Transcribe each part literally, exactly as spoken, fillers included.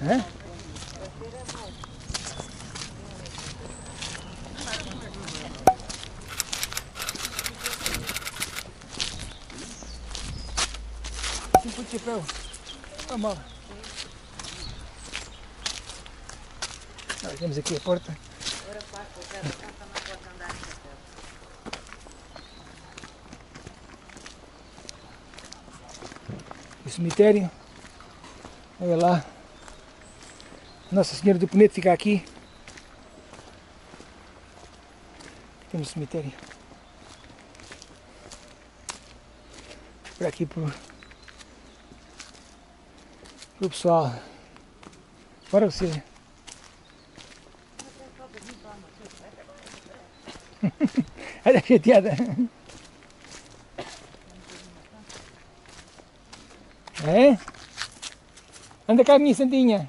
Hã? Assim por chapéu. Olha mal. Nós temos aqui a porta. O cemitério. Olha lá. Nossa Senhora do Penedo fica aqui. Temos o cemitério. Por aqui pro, pro pessoal. Bora você. Olha a chateada. É? Anda cá, minha santinha.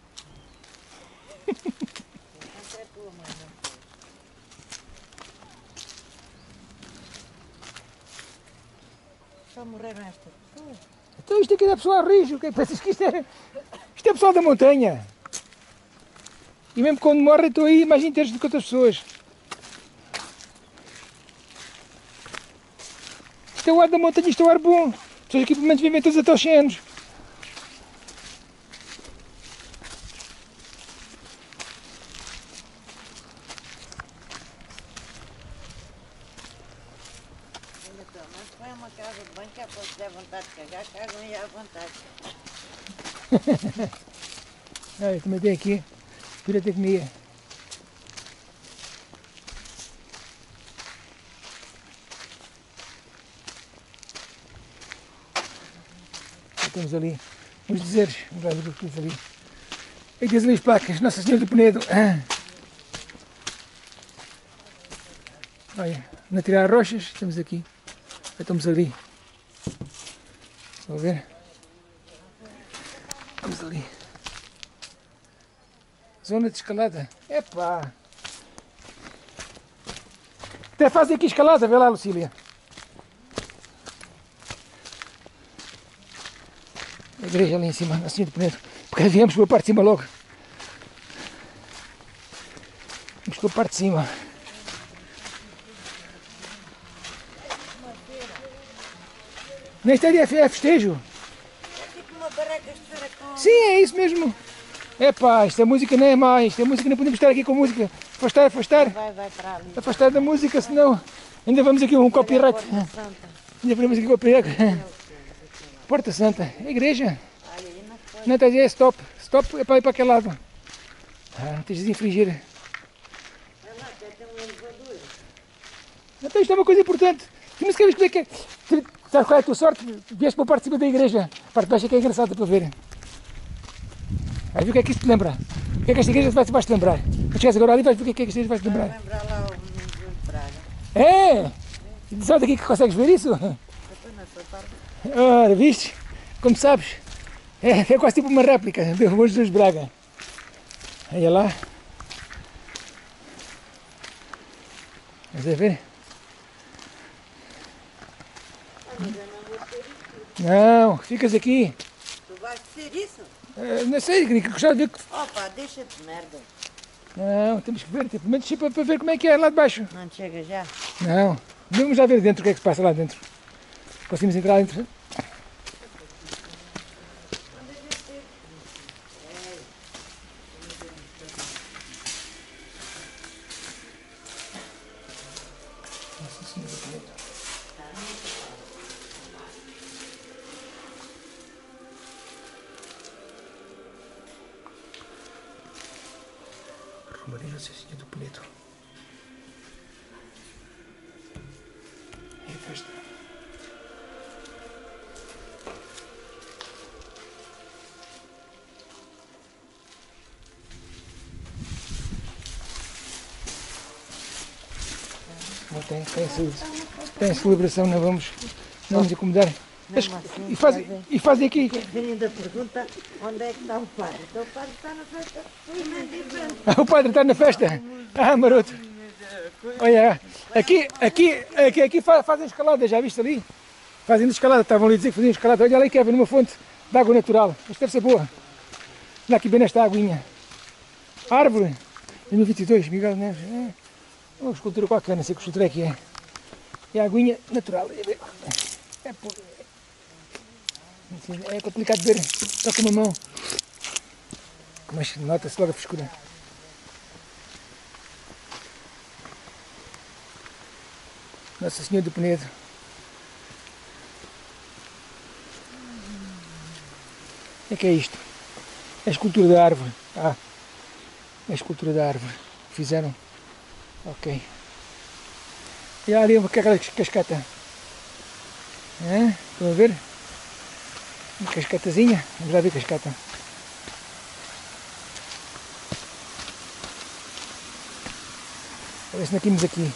Só morreram estas pessoas. Então isto aqui é pessoal rijo. O que é que pensas que isto é? Isto é pessoal da montanha. E mesmo quando morrem estou aí mais inteiros do que outras pessoas. Isto é o ar da montanha, isto é o ar bom. As pessoas aqui pelo menos vivem todos até aos cem anos. Mas põe uma casa de banho que é para se der vontade de cagar, cagam aí à vontade. Olha, também tem aqui pirotecnia. Temos ali uns dizeres, vamos lá ver o que temos ali. E tens ali as placas, Nossa Senhora do Penedo. Olha, na tirar rochas, estamos aqui. Estamos ali. Estão a ver? Vamos ali. Zona de escalada. Epá! Até fazem aqui escalada, vê lá, Lucília. A igreja ali em cima, Nossa Senhora do Penedo. Porque viemos pela parte de cima logo. Vamos pela parte de cima. Neste é é festejo. É tipo uma barraca de feira com... Sim, é isso mesmo. Epá, esta música não é má, esta música não podemos estar aqui com música. Afastar, afastar. Vai, vai para ali. Afastar da música, senão ainda vamos aqui um copyright. Ainda vamos aqui copyright. Porta Santa, a igreja. Não, está a dizer é stop. Stop é para ir para aquele lado. Ah, não tens de infringir. Então isto é uma coisa importante. Tu não sabes como é que é. Sabes qual é a tua sorte? Vieste para a parte de cima da igreja. A parte de baixo é que é engraçada para ver. Vai ver o que é que isto te lembra. O que é que esta igreja vai, vais te lembrar. Quando chegares agora ali vais ver o que é que esta igreja vai te lembrar. Vai lembrar lá o menino de Braga. É! E sabe daqui que consegues ver isso? Ora, viste? Como sabes, é, é quase tipo uma réplica do Bom Jesus de Braga. Olha lá. Estás a ver? Não, ficas aqui. Tu vais ser isso? Uh, não sei, queria gostar de ver. Opa, deixa-te de merda. Não, temos que ver, pelo menos para, para ver como é que é lá de baixo. Não te chega já? Não, vamos já ver dentro o que é que se passa lá dentro. Conseguimos entrar lá dentro. Nossa Senhora do Penedo. Romaria Nossa Senhora do Penedo. É a festa. Não tem, tem, tem celebração, não vamos, não vamos incomodar. Mas, e, fazem, e fazem aqui. Vem ainda pergunta onde é que está o padre. Então o padre está na festa. Ah, o padre está na festa. Ah, maroto. Olha, aqui, aqui, aqui, aqui fazem escalada, já viste ali? Fazem escalada, estavam ali a dizer que faziam escalada. Olha ali, Kevin, numa fonte de água natural. Isto deve ser boa. Olha aqui bem nesta aguinha. Árvore. dois mil e vinte e dois, Miguel Neves. É uma escultura qualquer, não sei que escultura é que é. É a aguinha natural. É, por... é complicado de ver só com uma mão. Mas nota-se logo a frescura. Nossa Senhora do Penedo. O que é que é isto? É a escultura da árvore. Ah, é a escultura da árvore. Fizeram. Ok. E há ali uma aquela cascata. É? Estão a ver? Uma cascatazinha. Vamos lá ver a cascata. A ver se não temos aqui.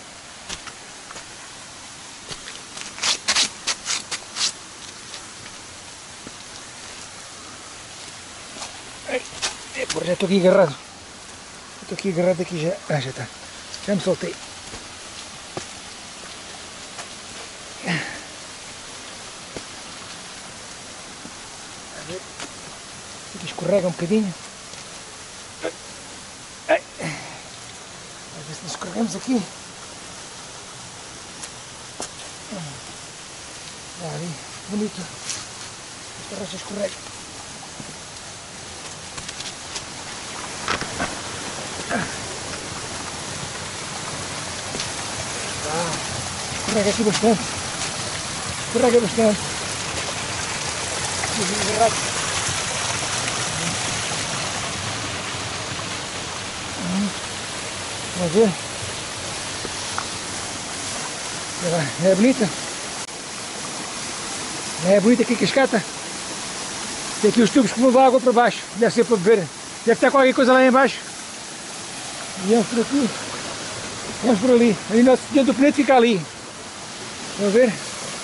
Ai, agora já estou aqui agarrado. Estou aqui agarrado aqui já. Ah, já está. Já me soltei. Aqui escorrega um bocadinho. Ai. A ver se nos escorregamos aqui. Ah, ali, bonito. Esta rocha escorrega. Ah, escorrega aqui bastante. Escorrega bastante. Vamos ver. É bonita? É bonita aqui a cascata. Tem aqui os tubos que vão da água para baixo. Deve ser para beber. Deve estar qualquer coisa lá em baixo. Viemos por aqui. Viemos por ali. Ali Nossa Senhora do Penedo fica ali. Vamos ver.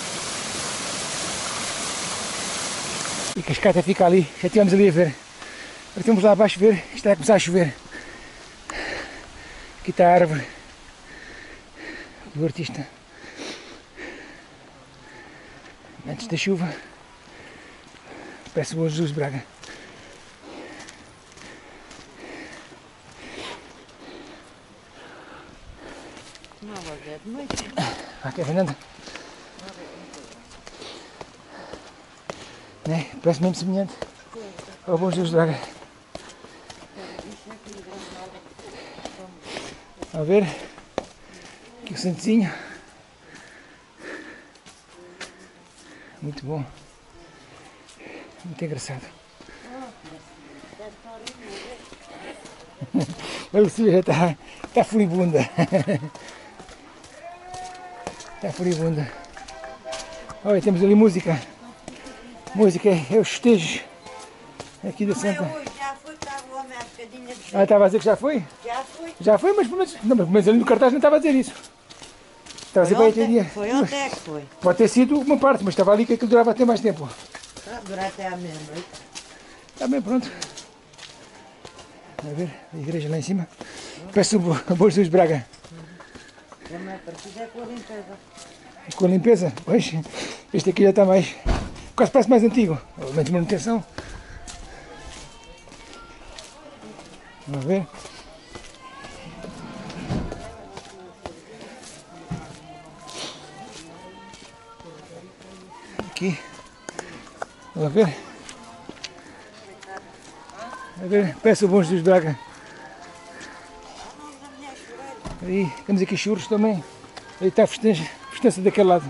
E a cascata fica ali. Já estivemos ali a ver. Agora estamos lá abaixo a ver. Está a começar a chover. Aqui está a árvore do artista. Antes da chuva. Parece o Jesus Braga. Não, mas é de noite. Aqui é Fernanda. Né? Parece mesmo semelhante ao bom Jesus Braga. A ver, aqui o santinho. Muito bom. Muito engraçado. A Lucia já está, está furibunda. Está furibunda. Olha, temos ali música. Música é os festejos aqui da Santa. Já foi, estava o homem há bocadinho de Ah, estava a dizer que já foi? Já foi. Já foi, mas, mas, não, mas ali no cartaz não estava a dizer isso. Estava a dizer Foi para aí ontem, dia. foi ontem é que foi. Pode ter sido uma parte, mas estava ali que aquilo durava até mais tempo. Está a durar até à meia-noite. Está bem, pronto. A ver, a igreja lá em cima. Peço a Bom Jesus Braga. Também a partida é com a limpeza. Com a limpeza, pois, este aqui já está mais, quase parece mais antigo, ou menos manutenção. Vamos ver. Aqui, vamos ver. Vamos ver, peço o Bom Jesus Braga. Aí, temos aqui churros também. Aí está a festança, festança daquele lado.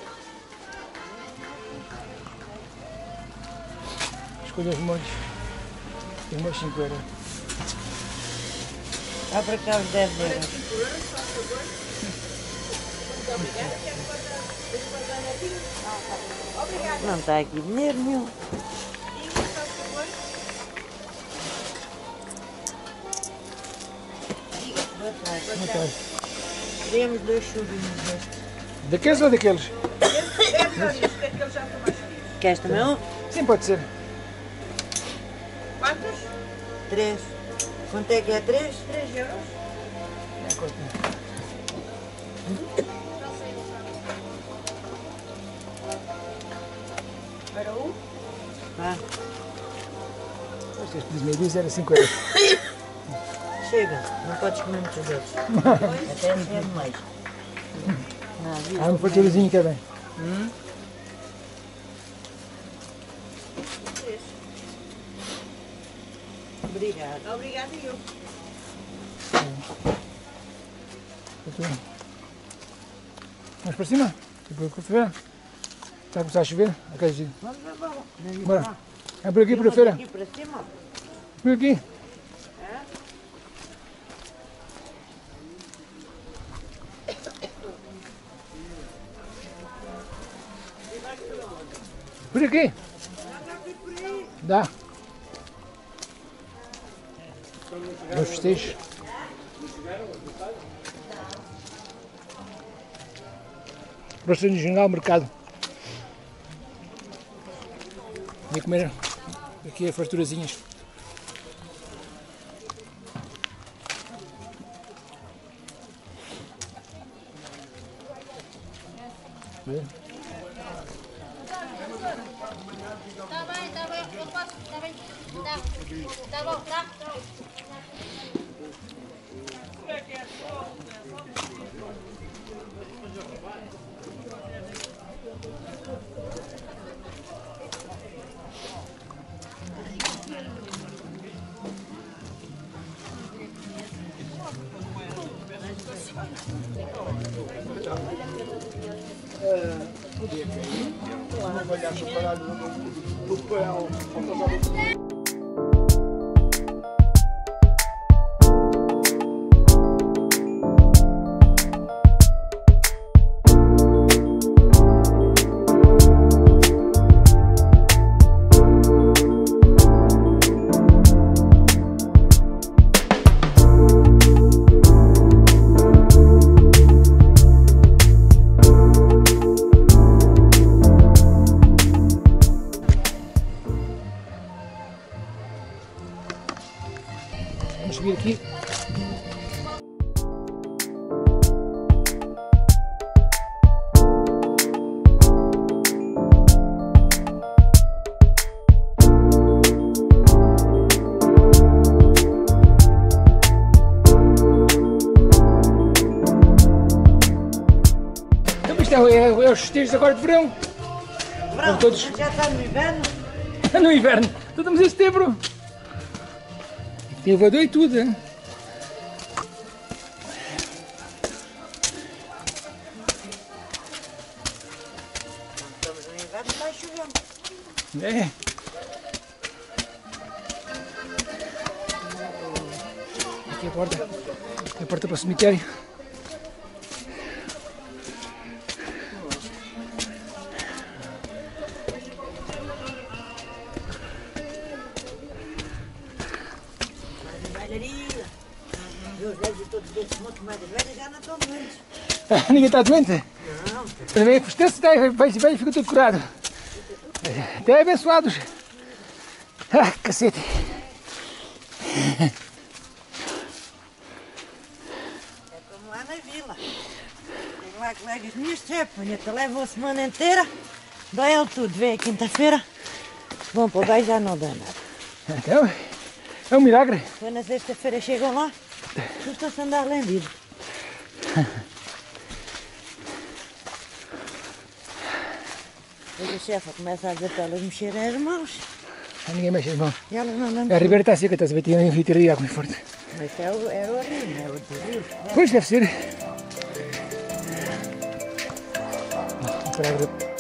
Escolha os molhos. Os molhos cinco euros. Dá para cá os dez euros. Não está aqui dinheiro nenhum. Boa tarde. Boa tarde. Queremos dois churinhos destes. Daqueles ou daqueles? Queres também um? Sim, pode ser. Quantos? Três. Quanto é que é três? três euros. É, corta. Para um? Vá. seis quilos meio dúzia era cinco euros. Chega, não podes comer muitos outros. Até é demais. Há um farturazinho que é bem. Hum? Obrigada. Obrigada eu. Vamos para cima? Tipo, a feira? Está a começar a chover? Vamos, vamos, vamos. Bora. É por aqui para a feira? Aqui para cima? Por aqui. É? Por aqui? Dá. Dois festejos. Restaurante Regional Mercado. Vim comer aqui as farturazinhas. Vê? Tá bem, tá bem, eu posso, tá bem, tá, tá bom, tá? Vamos subir aqui. Então, isto é, é, é os festejos agora de verão. Verão, todos... já está no inverno? No inverno. Estamos em setembro. Tem elevador e tudo, hein? Estamos no inverno, está chovendo. É. Aqui a porta. Aqui a porta para o cemitério. Os velhos todos desses montes mais velhos já não estão doentes. Ninguém está doente? Não. Também festeja-se, velho, fica tudo curado. Até abençoados. Ah, cacete. É como lá na vila. Tem lá colegas minhas, te levam a semana inteira, dói tudo, vem a quinta-feira, vão para o baixo já não dá nada. Então, é um milagre. Depois na sexta-feira chegam lá, custa-se andar lembido. Depois a chefa começa a dizer para elas mexerem as mãos. Ah, ninguém mexe as mãos. E elas não dão. A ribeira está seca, está a ver? Tem um rio de água muito forte. Mas é o, era o rio, não é o do rio. Pois deve ser. Vou parar agora.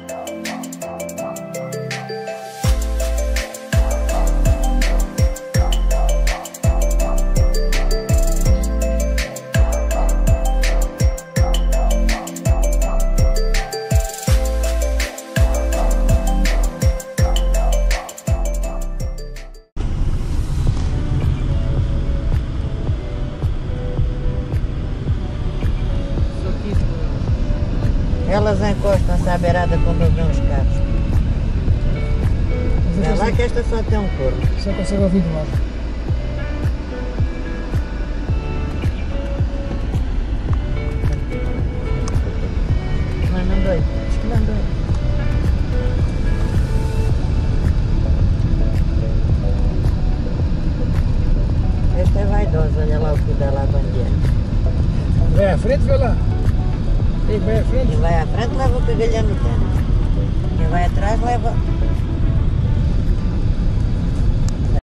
Elas encostam-se à beirada quando vêm os carros. É lá que esta só tem um corpo. Só consegue ouvir do lado. Mas não dói. Acho que não dói. à frente, vê lá. Quem vai à frente? Quem vai à frente leva o cagalhão no pé. Quem vai atrás leva